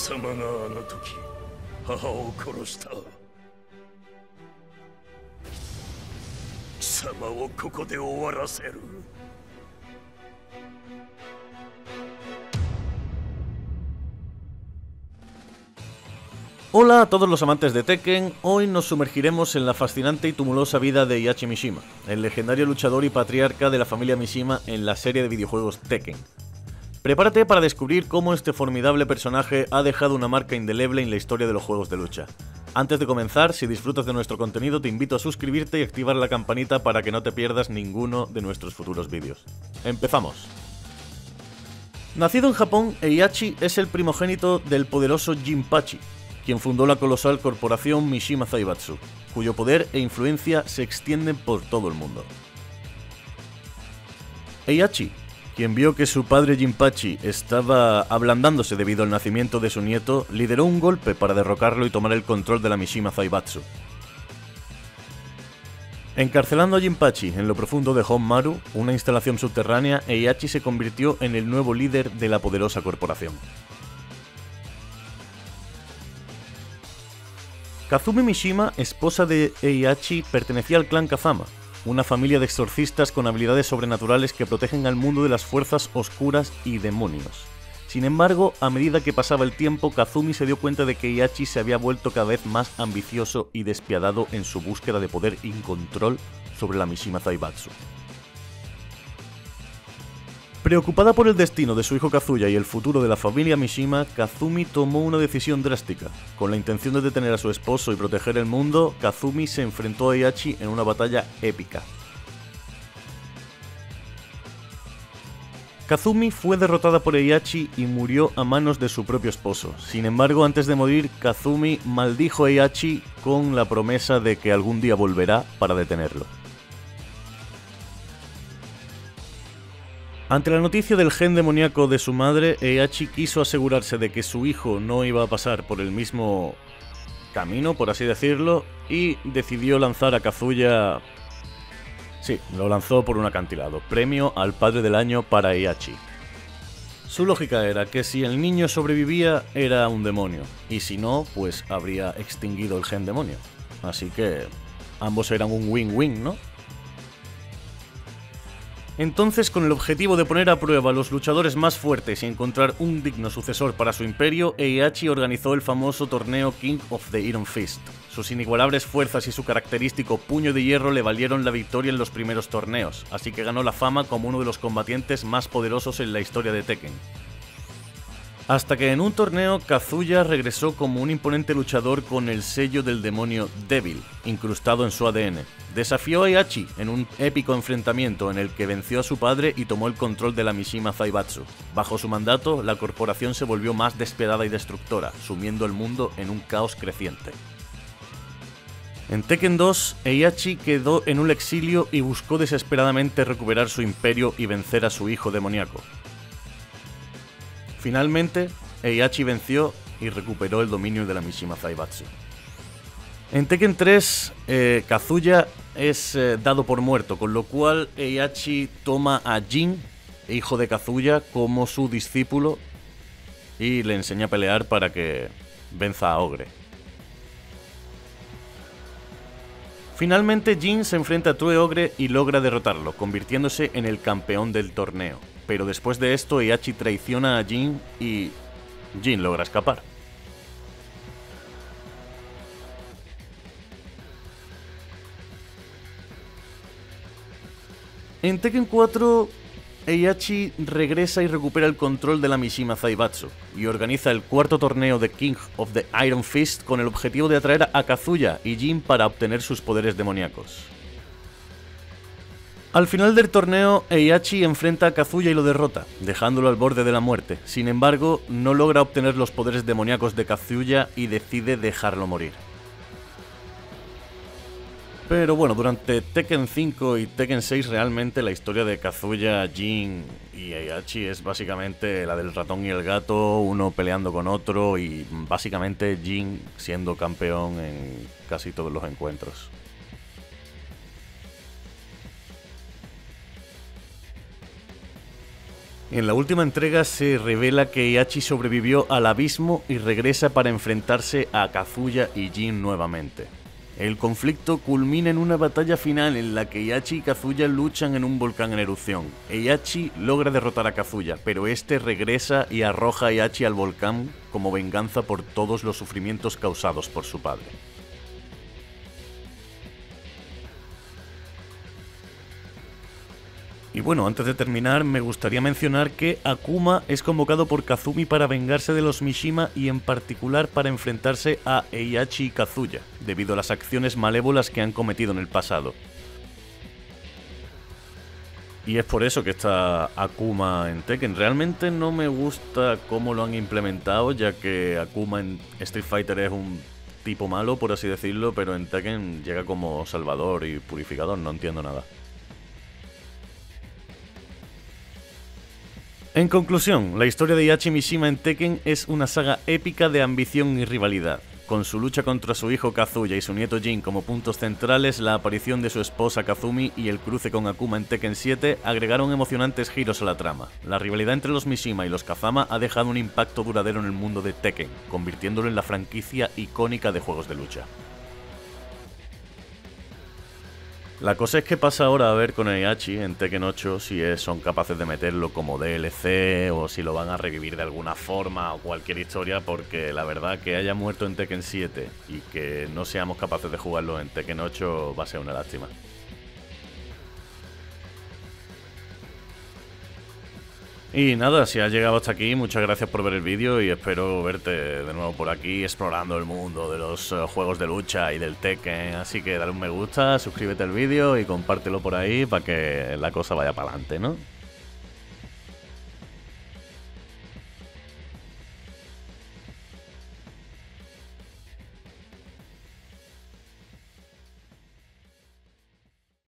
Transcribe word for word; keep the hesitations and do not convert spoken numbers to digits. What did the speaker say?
様があの時母を殺した。貴様をここで終わらせる。 Hola a todos los amantes de Tekken, hoy nos sumergiremos en la fascinante y tumulosa vida de Heihachi Mishima, el legendario luchador y patriarca de la familia Mishima en la serie de videojuegos Tekken. Prepárate para descubrir cómo este formidable personaje ha dejado una marca indeleble en la historia de los juegos de lucha. Antes de comenzar, si disfrutas de nuestro contenido te invito a suscribirte y activar la campanita para que no te pierdas ninguno de nuestros futuros vídeos. ¡Empezamos! Nacido en Japón, Heihachi es el primogénito del poderoso Jinpachi, quien fundó la colosal corporación Mishima Zaibatsu, cuyo poder e influencia se extienden por todo el mundo. Heihachi, quien vio que su padre Jinpachi estaba ablandándose debido al nacimiento de su nieto, lideró un golpe para derrocarlo y tomar el control de la Mishima Zaibatsu. Encarcelando a Jinpachi en lo profundo de Honmaru, una instalación subterránea, Heihachi se convirtió en el nuevo líder de la poderosa corporación. Kazumi Mishima, esposa de Heihachi, pertenecía al clan Kazama, una familia de exorcistas con habilidades sobrenaturales que protegen al mundo de las fuerzas oscuras y demonios. Sin embargo, a medida que pasaba el tiempo, Kazumi se dio cuenta de que Heihachi se había vuelto cada vez más ambicioso y despiadado en su búsqueda de poder y control sobre la Mishima Zaibatsu. Preocupada por el destino de su hijo Kazuya y el futuro de la familia Mishima, Kazumi tomó una decisión drástica. Con la intención de detener a su esposo y proteger el mundo, Kazumi se enfrentó a Heihachi en una batalla épica. Kazumi fue derrotada por Heihachi y murió a manos de su propio esposo. Sin embargo, antes de morir, Kazumi maldijo a Heihachi con la promesa de que algún día volverá para detenerlo. Ante la noticia del gen demoníaco de su madre, Heihachi quiso asegurarse de que su hijo no iba a pasar por el mismo camino, por así decirlo, y decidió lanzar a Kazuya... Sí, lo lanzó por un acantilado, premio al padre del año para Heihachi. Su lógica era que si el niño sobrevivía, era un demonio, y si no, pues habría extinguido el gen demonio. Así que ambos eran un win-win, ¿no? Entonces, con el objetivo de poner a prueba a los luchadores más fuertes y encontrar un digno sucesor para su imperio, Heihachi organizó el famoso torneo King of the Iron Fist. Sus inigualables fuerzas y su característico puño de hierro le valieron la victoria en los primeros torneos, así que ganó la fama como uno de los combatientes más poderosos en la historia de Tekken. Hasta que en un torneo, Kazuya regresó como un imponente luchador con el sello del demonio Devil, incrustado en su A D N. Desafió a Heihachi en un épico enfrentamiento en el que venció a su padre y tomó el control de la Mishima Zaibatsu. Bajo su mandato, la corporación se volvió más despiadada y destructora, sumiendo el mundo en un caos creciente. En Tekken dos, Heihachi quedó en un exilio y buscó desesperadamente recuperar su imperio y vencer a su hijo demoníaco. Finalmente, Heihachi venció y recuperó el dominio de la Mishima Zaibatsu. En Tekken tres, eh, Kazuya es eh, dado por muerto, con lo cual Heihachi toma a Jin, hijo de Kazuya, como su discípulo y le enseña a pelear para que venza a Ogre. Finalmente, Jin se enfrenta a True Ogre y logra derrotarlo, convirtiéndose en el campeón del torneo. Pero después de esto, Heihachi traiciona a Jin y Jin logra escapar. En Tekken cuatro, Heihachi regresa y recupera el control de la Mishima Zaibatsu y organiza el cuarto torneo de King of the Iron Fist con el objetivo de atraer a Kazuya y Jin para obtener sus poderes demoníacos. Al final del torneo, Heihachi enfrenta a Kazuya y lo derrota, dejándolo al borde de la muerte. Sin embargo, no logra obtener los poderes demoníacos de Kazuya y decide dejarlo morir. Pero bueno, durante Tekken cinco y Tekken seis realmente la historia de Kazuya, Jin y Heihachi es básicamente la del ratón y el gato, uno peleando con otro y básicamente Jin siendo campeón en casi todos los encuentros. En la última entrega se revela que Heihachi sobrevivió al abismo y regresa para enfrentarse a Kazuya y Jin nuevamente. El conflicto culmina en una batalla final en la que Heihachi y Kazuya luchan en un volcán en erupción. Heihachi logra derrotar a Kazuya, pero este regresa y arroja a Heihachi al volcán como venganza por todos los sufrimientos causados por su padre. Y bueno, antes de terminar, me gustaría mencionar que Akuma es convocado por Kazumi para vengarse de los Mishima y en particular para enfrentarse a Heihachi y Kazuya, debido a las acciones malévolas que han cometido en el pasado. Y es por eso que está Akuma en Tekken. Realmente no me gusta cómo lo han implementado, ya que Akuma en Street Fighter es un tipo malo, por así decirlo, pero en Tekken llega como salvador y purificador, no entiendo nada. En conclusión, la historia de Heihachi Mishima en Tekken es una saga épica de ambición y rivalidad. Con su lucha contra su hijo Kazuya y su nieto Jin como puntos centrales, la aparición de su esposa Kazumi y el cruce con Akuma en Tekken siete agregaron emocionantes giros a la trama. La rivalidad entre los Mishima y los Kazama ha dejado un impacto duradero en el mundo de Tekken, convirtiéndolo en la franquicia icónica de juegos de lucha. La cosa es que pasa ahora a ver con Heihachi en Tekken ocho si es, son capaces de meterlo como D L C o si lo van a revivir de alguna forma o cualquier historia, porque la verdad que haya muerto en Tekken siete y que no seamos capaces de jugarlo en Tekken ocho va a ser una lástima. Y nada, si has llegado hasta aquí, muchas gracias por ver el vídeo y espero verte de nuevo por aquí explorando el mundo de los uh, juegos de lucha y del Tekken. Así que dale un me gusta, suscríbete al vídeo y compártelo por ahí para que la cosa vaya para adelante, ¿no?